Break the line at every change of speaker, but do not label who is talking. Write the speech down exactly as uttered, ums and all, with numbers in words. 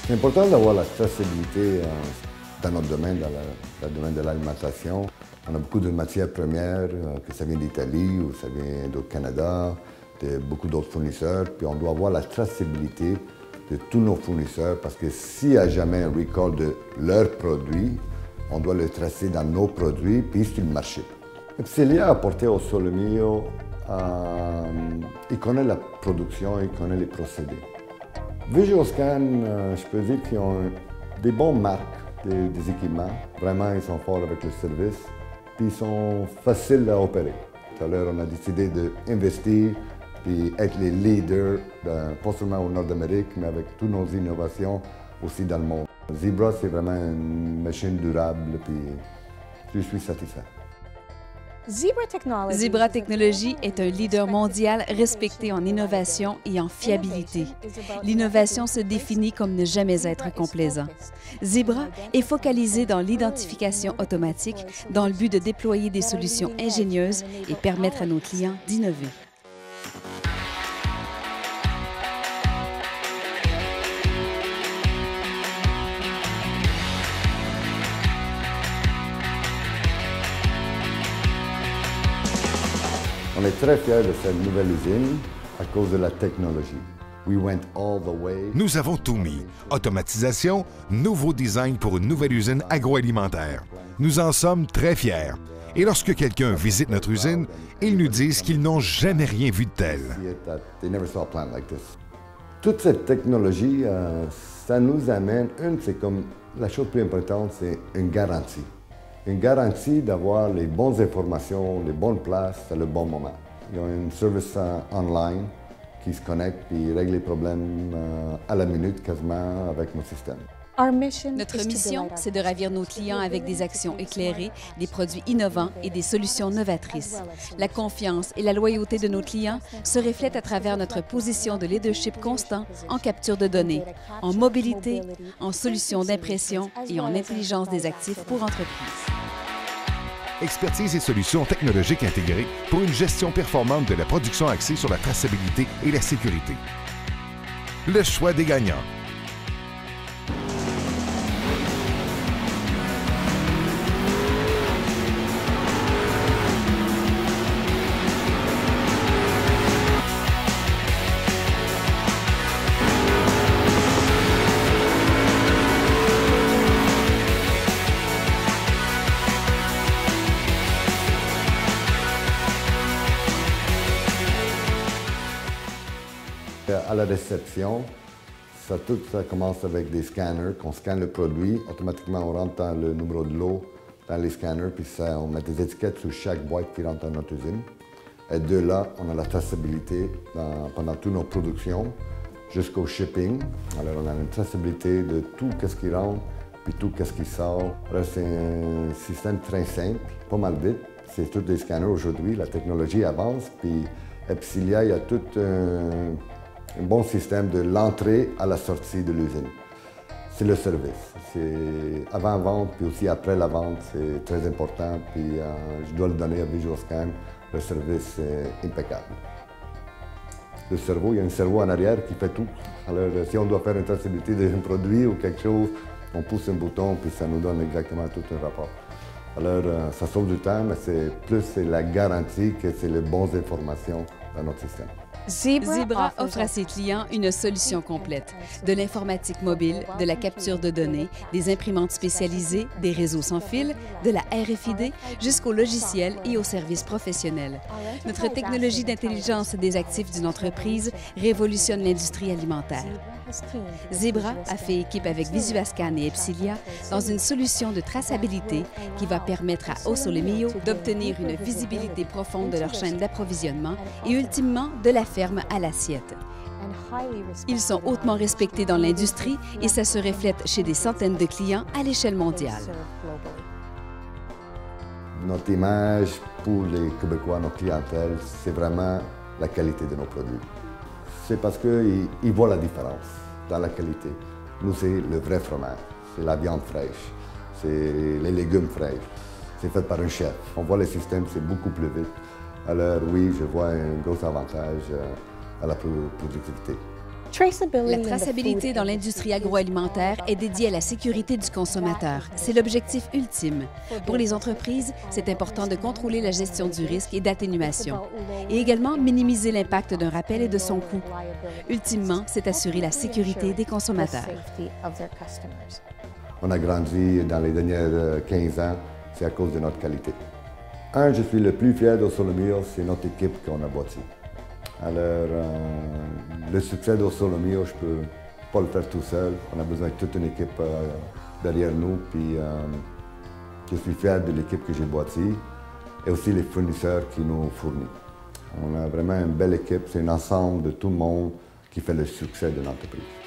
C'est important d'avoir la traçabilité euh, dans notre domaine, dans, la, dans le domaine de l'alimentation. On a beaucoup de matières premières, euh, que ça vient d'Italie ou ça vient du Canada, de beaucoup d'autres fournisseurs. Puis on doit avoir la traçabilité de tous nos fournisseurs parce que s'il n'y a jamais un recall de leurs produits, on doit le tracer dans nos produits puis sur le marché. Epsilia a apporté au Solomillo, euh, il connaît la production, il connaît les procédés. Visualscan, euh, je peux dire qu'ils ont des bonnes marques, des, des équipements. Vraiment, ils sont forts avec le service, puis ils sont faciles à opérer. Tout à l'heure, on a décidé d'investir puis être les leaders, euh, pas seulement au Nord-Amérique, mais avec toutes nos innovations aussi dans le monde. Zebra, c'est vraiment une machine durable, puis je suis satisfait.
Zebra Technologies est un leader mondial respecté en innovation et en fiabilité. L'innovation se définit comme ne jamais être complaisant. Zebra est focalisé dans l'identification automatique dans le but de déployer des solutions ingénieuses et permettre à nos clients d'innover.
On est très fiers de cette nouvelle usine à cause de la technologie. We went all the way.
Nous avons tout mis. Automatisation, nouveau design pour une nouvelle usine agroalimentaire. Nous en sommes très fiers. Et lorsque quelqu'un visite notre usine, ils nous disent qu'ils n'ont jamais rien vu de tel.
Toute cette technologie, euh, ça nous amène, une, c'est comme la chose plus importante, c'est une garantie. Une garantie d'avoir les bonnes informations, les bonnes places à le bon moment. Ils ont un service euh, online qui se connecte et règle les problèmes euh, à la minute quasiment avec nos systèmes.
Notre mission, c'est de ravir nos clients avec des actions éclairées, des produits innovants et des solutions novatrices. La confiance et la loyauté de nos clients se reflètent à travers notre position de leadership constant en capture de données, en mobilité, en solutions d'impression et en intelligence des actifs pour entreprises.
Expertise et solutions technologiques intégrées pour une gestion performante de la production axée sur la traçabilité et la sécurité. Le choix des gagnants.
À la réception, ça, tout ça commence avec des scanners, qu'on scanne le produit. Automatiquement, on rentre dans le numéro de l'eau dans les scanners, puis ça, on met des étiquettes sur chaque boîte qui rentre dans notre usine. Et de là, on a la traçabilité dans, pendant toutes nos productions jusqu'au shipping. Alors, on a une traçabilité de tout ce qui rentre, puis tout ce qui sort. Alors, c'est un système très simple, pas mal vite. C'est tous des scanners aujourd'hui, la technologie avance, puis Epsilia, il y a tout un... un bon système de l'entrée à la sortie de l'usine. C'est le service. C'est avant-vente, puis aussi après la vente, c'est très important. Puis euh, je dois le donner à Visualscan, le service est impeccable. Le cerveau, il y a un cerveau en arrière qui fait tout. Alors, si on doit faire une traçabilité d'un produit ou quelque chose, on pousse un bouton, puis ça nous donne exactement tout un rapport. Alors, euh, ça sauve du temps, mais c'est plus c'est la garantie que c'est les bonnes informations dans notre système.
Zebra offre à ses clients une solution complète, de l'informatique mobile, de la capture de données, des imprimantes spécialisées, des réseaux sans fil, de la R F I D jusqu'aux logiciels et aux services professionnels. Notre technologie d'intelligence des actifs d'une entreprise révolutionne l'industrie alimentaire. Zebra a fait équipe avec Visualscan et Epsilia dans une solution de traçabilité qui va permettre à O Solomillo d'obtenir une visibilité profonde de leur chaîne d'approvisionnement et ultimement de la ferme à l'assiette. Ils sont hautement respectés dans l'industrie et ça se reflète chez des centaines de clients à l'échelle mondiale.
Notre image pour les Québécois, notre clientèle, c'est vraiment la qualité de nos produits. C'est parce qu'ils ils voient la différence dans la qualité. Nous, c'est le vrai fromage, c'est la viande fraîche, c'est les légumes fraîches, c'est fait par un chef. On voit le système, c'est beaucoup plus vite. Alors oui, je vois un gros avantage à la productivité.
La traçabilité dans l'industrie agroalimentaire est dédiée à la sécurité du consommateur. C'est l'objectif ultime. Pour les entreprises, c'est important de contrôler la gestion du risque et d'atténuation, et également minimiser l'impact d'un rappel et de son coût. Ultimement, c'est assurer la sécurité des consommateurs.
On a grandi dans les dernières quinze ans, c'est à cause de notre qualité. Un, je suis le plus fier d'Osolomio, c'est notre équipe qu'on a bâtie. Alors, euh, le succès d'Osolomio, je ne peux pas le faire tout seul. On a besoin de toute une équipe euh, derrière nous. Puis, euh, je suis fier de l'équipe que j'ai bâtie et aussi les fournisseurs qui nous fournissent. On a vraiment une belle équipe. C'est un ensemble de tout le monde qui fait le succès de l'entreprise.